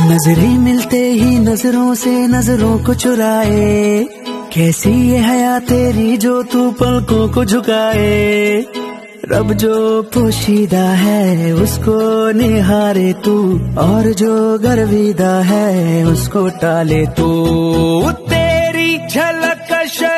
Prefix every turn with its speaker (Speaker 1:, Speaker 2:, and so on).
Speaker 1: नजरें मिलते ही नजरों से नजरों को चुराए, कैसी ये हया तेरी जो तू पलकों को झुकाए। रब जो पोशीदा है उसको निहारे तू, और जो गर्विदा है उसको टाले तू। तेरी झलक